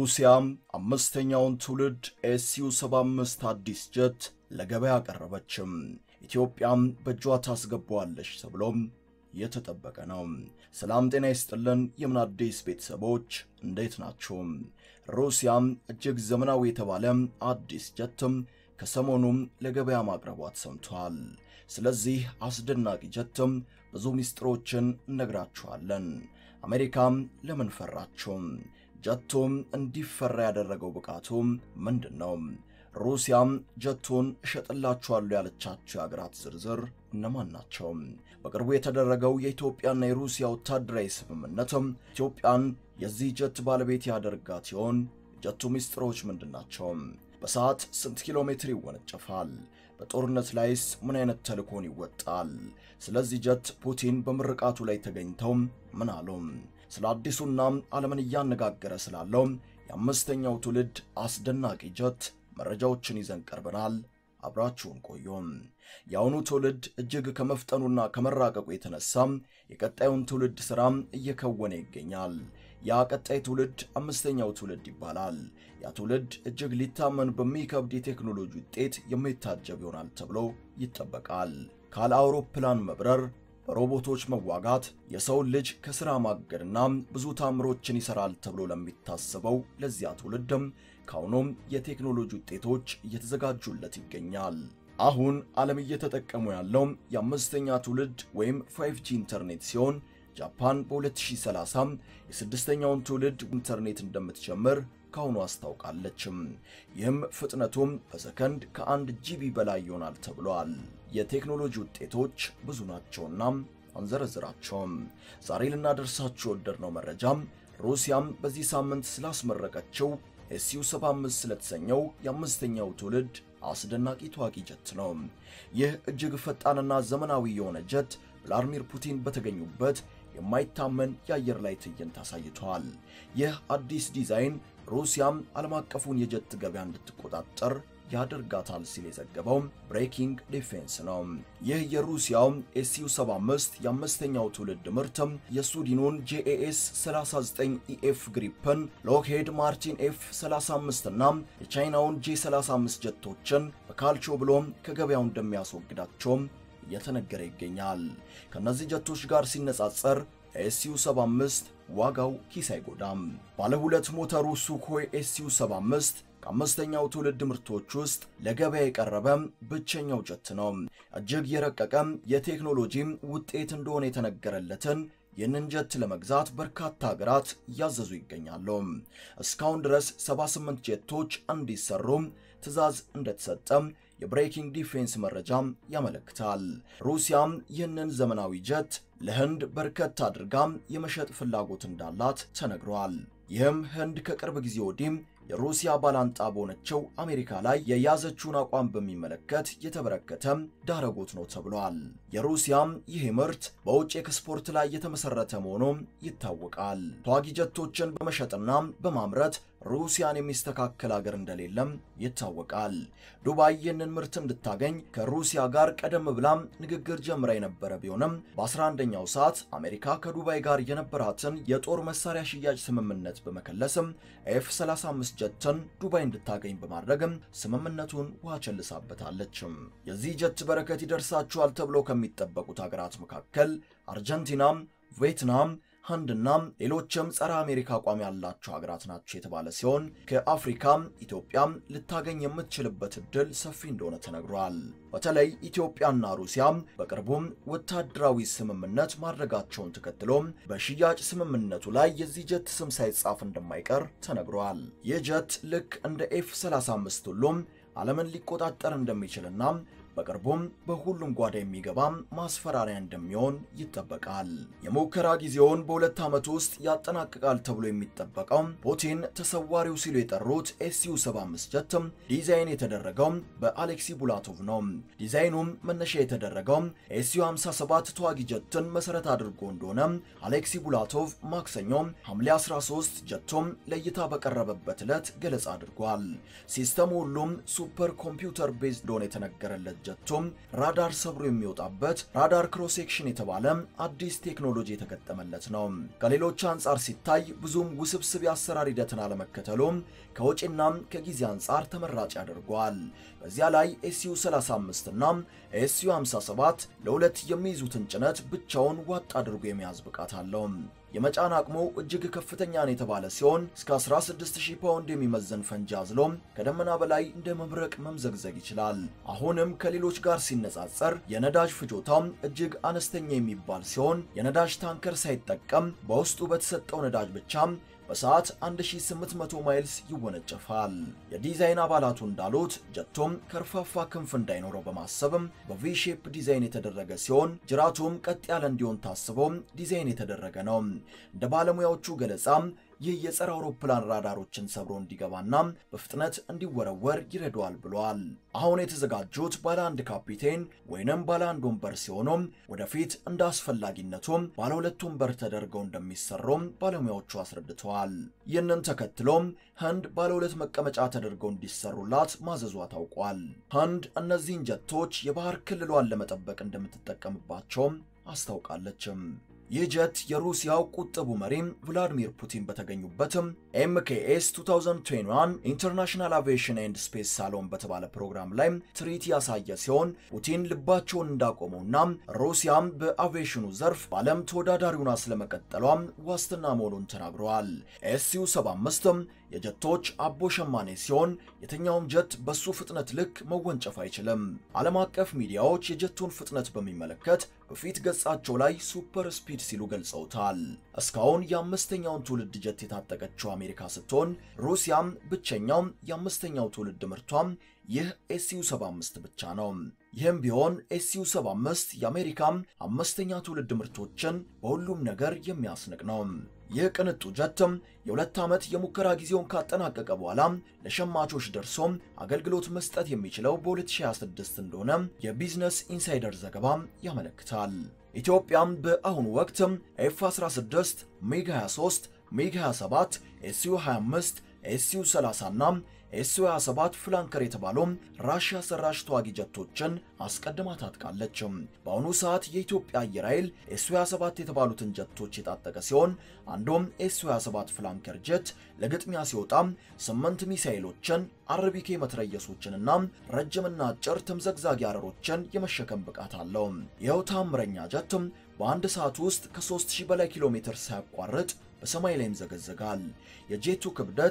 ሩሲያ 5ኛውን ትውልድ ኤስዩ-75 አዲስ ጀት ለገበያ አቀረበች። ኢትዮጵያም በእጇ ታስገባዋለች ተብሎም የተጠበቀ ነው። ሰላም ጤና ይስጥልን የምን አዲስ ቤተሰቦች እንዴት ናችሁ? ሩሲያ እጅግ ዘመናዊ የተባለ አዲስ ጀት ከሰሞኑ ለገበያ ማቅረቧ ተሰምቷል። ስለዚህ አስደናቂ ጀት ብዙ ሚስጥሮችን እነግራችኋለን። አሜሪካም ለምን ፈራችሁ? ጀቱም እንዲፈራ ያደረገው ብቃቱ ምንድነው? ሩሲያም ጀቱን እሸጥላችኋለሁ ያለቻቸው አገራት ዝርዝር እነማን ናቸው? በቅርቡ የተደረገው የኢትዮጵያና የሩሲያ ወታደራዊ ስምምነት ኢትዮጵያን የዚህ ጀት ባለቤት ያደርጋት ይሆን? ጀቱ ሚስጥሮች ምንድናቸው? በሰዓት ስንት ኪሎ ሜትር ይወነጨፋል? በጦርነት ላይስ ምን አይነት ተልእኮን ይወጣል? ስለዚህ ጀት ፑቲን በምርቃቱ ላይ ተገኝተው ምን አሉ? ስለ አዲሱና ዓለምን ያነጋገረ ስላለው የ5ኛው ትውልድ አስደናቂ ጀት መረጃዎችን ይዘን ቀርበናል። አብራችሁን ቆዩ። ያውኑ ትውልድ እጅግ ከመፍጠኑና ከመራቀቁ የተነሳ የቀጣዩን ትውልድ ሥራ እየከወነ ይገኛል። ያ ቀጣይ ትውልድ 5ኛው ትውልድ ይባላል። ያ ትውልድ እጅግ ሊታመን በሚከብድ የቴክኖሎጂ ውጤት የሚታጀብ ይሆናል ተብሎ ይጠበቃል። ካለ አውሮፕላን መብረር፣ በሮቦቶች መዋጋት፣ የሰው ልጅ ከሥራ ማገድና ብዙ ታምሮችን ይሰራል ተብሎ ለሚታሰበው ለዚያ ትውልድም ካሁኑም የቴክኖሎጂ ውጤቶች እየተዘጋጁለት ይገኛል። አሁን ዓለም እየተጠቀሙ ያለው የ5ኛ ትውልድ ወይም 5G ኢንተርኔት ሲሆን ጃፓን በ2030 የ6ኛውን ትውልድ ኢንተርኔት እንደምትጀምር ካሁኑ አስታውቃለች። ይህም ፍጥነቱም በሰከንድ ከ1 ጂቢ በላይ ይሆናል ተብሏል። የቴክኖሎጂ ውጤቶች ብዙ ናቸውና አንዘረዝራቸውም። ዛሬ ልናደርሳችሁ ወደድነው መረጃም ሩሲያም በዚህ ሳምንት ስላስመረቀችው ኤስዩ-75 ስለተሰኘው የ5ኛው ትውልድ አስደናቂ ተዋጊ ጀት ነው። ይህ እጅግ ፈጣንና ዘመናዊ የሆነ ጀት ቭላድሚር ፑቲን በተገኙበት የማይታመን የአየር ላይ ትዕይንት አሳይቷል። ይህ አዲስ ዲዛይን ሩሲያም ዓለም አቀፉን የጀት ገበያ እንድትቆጣጠር ያደርጋታል ሲል የዘገበው ብሬኪንግ ዲፌንስ ነው። ይህ የሩሲያው ኤስዩ-75 የ5ኛው ትውልድ ምርት የስዊድኑን ጄኤኤስ 39ኢኤፍ ግሪፐን፣ ሎክሄድ ማርቲን ኤፍ35 እና የቻይናውን ጄ35 ጀቶችን በካልቾ ብሎ ከገበያው እንደሚያስወግዳቸው እየተነገረ ይገኛል። ከነዚህ ጀቶች ጋር ሲነጻጸር ኤስዩ-75 ዋጋው ኪስ አይጎዳም። ባለ ሁለት ሞተሩ ሱኮይ ኤስዩ-75 ከ5ኛው ትውልድ ምርቶች ውስጥ ለገበያ የቀረበ ብቸኛው ጀት ነው። እጅግ የረቀቀ የቴክኖሎጂ ውጤት እንደሆነ የተነገረለትን ይህንን ጀት ለመግዛት በርካታ ሀገራት እያዘዙ ይገኛሉ። እስካሁን ድረስ 78 ጀቶች እንዲሰሩ ትዕዛዝ እንደተሰጠ የብሬኪንግ ዲፌንስ መረጃ ያመለክታል። ሩሲያም ይህንን ዘመናዊ ጀት ለህንድ በርከት አድርጋ የመሸጥ ፍላጎት እንዳላት ተነግሯል። ይህም ህንድ ከቅርብ ጊዜ ወዲህ የሩሲያ ባላንጣ በሆነችው አሜሪካ ላይ የያዘችውን አቋም በሚመለከት የተበረከተ ዳረጎት ነው ተብሏል። የሩሲያም ይህ ምርት በውጭ ኤክስፖርት ላይ የተመሰረተ መሆኑ ይታወቃል። ተዋጊ ጀቶችን በመሸጥና በማምረት ሩሲያን የሚስተካከል ሀገር እንደሌለም ይታወቃል። ዱባይ ይህንን ምርት እንድታገኝ ከሩሲያ ጋር ቀደም ብላ ንግግር ጀምራ የነበረ ቢሆንም በ11ኛው ሰዓት አሜሪካ ከዱባይ ጋር የነበራትን የጦር መሳሪያ ሽያጭ ስምምነት በመከለስም ኤፍ35 ጀትን ዱባይ እንድታገኝ በማድረግም ስምምነቱን ውሃ ቸልሳበታለች። የዚህ ጀት በረከት ይደርሳቸዋል ተብሎ ከሚጠበቁት ሀገራት መካከል አርጀንቲና፣ ቪየትናም፣ ህንድና ሌሎችም ጸረ አሜሪካ አቋም ያላቸው ሀገራት ናቸው የተባለ ሲሆን ከአፍሪካ ኢትዮጵያ ልታገኝ የምትችልበት እድል ሰፊ እንደሆነ ተነግሯል። በተለይ ኢትዮጵያና ሩሲያ በቅርቡ ወታደራዊ ስምምነት ማድረጋቸውን ተከትሎ በሽያጭ ስምምነቱ ላይ የዚህ ጀት ስም ሳይጻፍ እንደማይቀር ተነግሯል። ይህ ጀት ልክ እንደ ኤፍ35 ሁሉም ዓለምን ሊቆጣጠር እንደሚችልና በቅርቡም በሁሉም ጓዳ የሚገባ ማስፈራሪያ እንደሚሆን ይጠበቃል። የሙከራ ጊዜውን በ2 ዓመት ውስጥ ያጠናቅቃል ተብሎ የሚጠበቀው ፑቲን ተሰዋሪው ሲሉ የጠሩት ኤስዩ-75 ጀት ዲዛይን የተደረገው በአሌክሲ ቡላቶቭ ነው። ዲዛይኑም መነሻ የተደረገው ኤስዩ-57 ተዋጊ ጀትን መሰረት አድርጎ እንደሆነ አሌክሲ ቡላቶቭ ማክሰኞ ሐምሌ 13 ጀቱም ለእይታ በቀረበበት ዕለት ገለጻ አድርጓል። ሲስተሙ ሁሉም ሱፐር ኮምፒውተር ቤዝድ እንደሆነ የተነገረለት ጀቶም ራዳር ሰብሮ የሚወጣበት ራዳር ክሮስ ሴክሽን የተባለ አዲስ ቴክኖሎጂ የተገጠመለት ነው። ከሌሎች አንፃር ሲታይ ብዙም ውስብስብ የአሰራር ሂደትን አለመከተሉም ከወጪና ከጊዜ አንፃር ተመራጭ ያደርገዋል። በዚያ ላይ ኤስዩ 35 እና ኤስዩ 57 ለሁለት የሚይዙትን ጭነት ብቻውን ዋጥ አድርጎ የሚያዝ ብቃት አለው። የመጫን አቅሙ እጅግ ከፍተኛ ነው የተባለ ሲሆን እስከ 16000 ፓውንድ የሚመዘን ፈንጂ አዝሎ ከደመና በላይ እንደ መብረቅ መምዘግዘግ ይችላል። አሁንም ከሌሎች ጋር ሲነጻጸር የነዳጅ ፍጆታው እጅግ አነስተኛ የሚባል ሲሆን የነዳጅ ታንከር ሳይጠቀም በውስጡ በተሰጠው ነዳጅ ብቻ በሰዓት 1800 ማይልስ ይወነጨፋል። የዲዛይን አባላቱ እንዳሉት ጀቶም ከርፋፋ ክንፍ እንዳይኖረው በማሰብም በቪ ሼፕ ዲዛይን የተደረገ ሲሆን ጅራቱም ቀጥ ያለ እንዲሆን ታስቦ ዲዛይን የተደረገ ነው። እንደ ባለሙያዎቹ ገለጻ ይህ የጸረ አውሮፕላን ራዳሮችን ሰብሮ እንዲገባና በፍጥነት እንዲወረወር ይረዳዋል ብለዋል። አሁን የተዘጋጁት ባለ አንድ ካፒቴን ወይንም ባለ አንድ ወንበር ሲሆኑ ወደፊት እንዳስፈላጊነቱ ባለ ሁለት ወንበር ተደርገው እንደሚሰሩ ባለሙያዎቹ አስረድተዋል። ይህንን ተከትሎ ህንድ ባለ ሁለት መቀመጫ ተደርገው እንዲሰሩላት ማዘዟ ታውቋል። ህንድ እነዚህን ጀቶች የባህር ክልሏን ለመጠበቅ እንደምትጠቀምባቸው አስታውቃለችም። ይህ ጀት የሩሲያው ቁጥቡ መሪ ቭላዲሚር ፑቲን በተገኙበትም ኤምኬኤስ 2021 ኢንተርናሽናል አቪዬሽን ኤንድ ስፔስ ሳሎን በተባለ ፕሮግራም ላይ ትርኢት ያሳየ ሲሆን ፑቲን ልባቸውን እንዳቆሙና ሩሲያም በአቪዬሽኑ ዘርፍ በዓለም ተወዳዳሪውን ስለመቀጠሏም ዋስትና መሆኑን ተናግረዋል። ኤስዩ 75 የጀቶች አቦ ሸማኔ ሲሆን የትኛውም ጀት በሱ ፍጥነት ልክ መወንጨፍ አይችልም። ዓለም አቀፍ ሚዲያዎች የጀቱን ፍጥነት በሚመለከት በፊት ገጻቸው ላይ ሱፐር ስፒድ ሲሉ ገልጸውታል። እስካሁን የ5ኛውን ትውልድ ጀት የታጠቀችው አሜሪካ ስትሆን ሩሲያም ብቸኛው የ5ኛው ትውልድ ምርቷም ይህ ኤስዩ 75 ብቻ ነው። ይህም ቢሆን ኤስዩ 75 የአሜሪካም 5ኛ ትውልድ ምርቶችን በሁሉም ነገር የሚያስንቅ ነው። ይህ ቅንጡ ጀትም የ2 ዓመት የሙከራ ጊዜውን ካጠናቀቀ በኋላ ለሸማቾች ደርሶ አገልግሎት መስጠት የሚችለው በ2026 እንደሆነ የቢዝነስ ኢንሳይደር ዘገባ ያመለክታል። ኢትዮጵያም በአሁኑ ወቅት ኤፍ16፣ ሚግ 23፣ ሚግ 27፣ ኤስዩ 25፣ ኤስዩ 30 እና ኤስዩ 27 ፍላንከር የተባሉ ራሽያ ሰራሽ ተዋጊ ጀቶችን አስቀድማ ታጥቃለች። በአሁኑ ሰዓት የኢትዮጵያ አየር ኃይል ኤስዩ 27 የተባሉትን ጀቶች የታጠቀ ሲሆን አንዱም ኤስዩ 27 ፍላንከር ጀት ለግጥሚያ ሲወጣ 8 ሚሳኤሎችን፣ አርቢኬ መትረየሶችንና ረጅምና አጭር ተምዘግዛጊ አረሮችን የመሸከም ብቃት አለው። ይኸው ታምረኛ ጀት በአንድ ሰዓት ውስጥ ከ3000 በላይ ኪሎ ሜትር ሳያቋርጥ በሰማይ ላይ ይምዘገዘጋል። የጄቱ ክብደት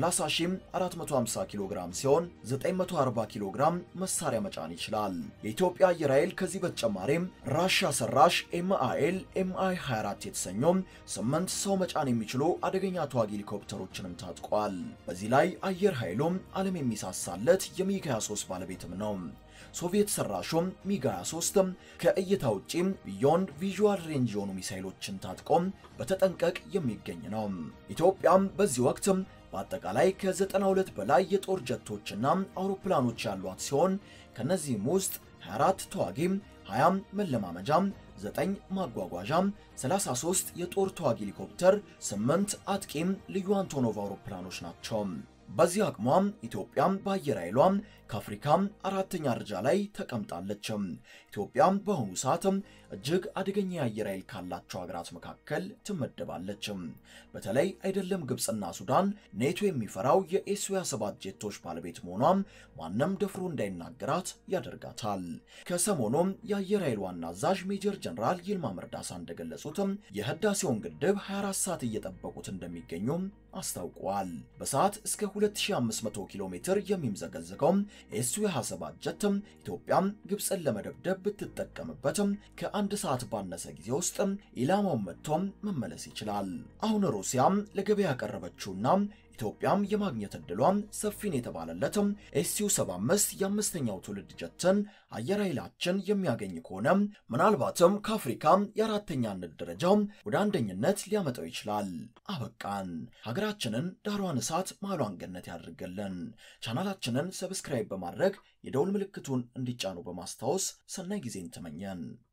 30450 ኪሎ ግራም ሲሆን 940 ኪሎ ግራም መሳሪያ መጫን ይችላል። የኢትዮጵያ አየር ኃይል ከዚህ በተጨማሪም ራሽያ ሰራሽ ኤምአይ 24 የተሰኙ 8 ሰው መጫን የሚችሉ አደገኛ ተዋጊ ሄሊኮፕተሮችንም ታጥቋል። በዚህ ላይ አየር ኃይሉም ዓለም የሚሳሳለት የሚግ 23 ባለቤትም ነው። ሶቪየት ሰራሹም ሚግ 23 ከእይታ ውጪ ቢዮንድ ቪዥዋል ሬንጅ የሆኑ ሚሳኤሎችን ታጥቆ በተጠንቀቅ የሚገኝ ነው። ኢትዮጵያም በዚህ ወቅት በአጠቃላይ ከ92 በላይ የጦር ጀቶችና አውሮፕላኖች ያሏት ሲሆን ከነዚህም ውስጥ 24 ተዋጊ፣ 20 መለማመጃ፣ 9 ማጓጓዣ፣ 33 የጦር ተዋጊ ሄሊኮፕተር፣ 8 አጥቂም ልዩ አንቶኖቭ አውሮፕላኖች ናቸው። በዚህ አቅሟም ኢትዮጵያም በአየር ኃይሏም ከአፍሪካም 4ኛ ደረጃ ላይ ተቀምጣለች። ኢትዮጵያም በአሁኑ ሰዓት እጅግ አደገኛ የአየር ኃይል ካላቸው ሀገራት መካከል ትመደባለች። በተለይ አይደለም ግብጽና ሱዳን ኔቶ የሚፈራው የኤስዩ 27 ጄቶች ባለቤት መሆኗም ማንም ደፍሮ እንዳይናገራት ያደርጋታል። ከሰሞኑም የአየር ኃይል ዋና አዛዥ ሜጀር ጀነራል ይልማ መርዳሳ እንደገለጹት የህዳሴውን ግድብ 24 ሰዓት እየጠበቁት እንደሚገኙ አስታውቀዋል። በሰዓት እስከ 2500 ኪሎ ሜትር የሚምዘገዘገው ኤስዩ 27 ጀት ኢትዮጵያም ግብጽን ለመደብደብ ብትጠቀምበትም ከአንድ ሰዓት ባነሰ ጊዜ ውስጥ ኢላማውን መጥቶም መመለስ ይችላል። አሁን ሩሲያም ለገበያ ያቀረበችውና ኢትዮጵያም የማግኘት ዕድሏም ሰፊን የተባለለት ኤስዩ 75 የ5ኛው ትውልድ ጀትን አየር ኃይላችን የሚያገኝ ከሆነ ምናልባትም ከአፍሪካ የ4ኛነት ደረጃው ወደ አንደኝነት ሊያመጣው ይችላል። አበቃን። ሀገራችንን ዳሯን እሳት ማሏን ገነት ያድርገልን። ቻናላችንን ሰብስክራይብ በማድረግ የደውል ምልክቱን እንዲጫኑ በማስታወስ ሰናይ ጊዜን ተመኘን።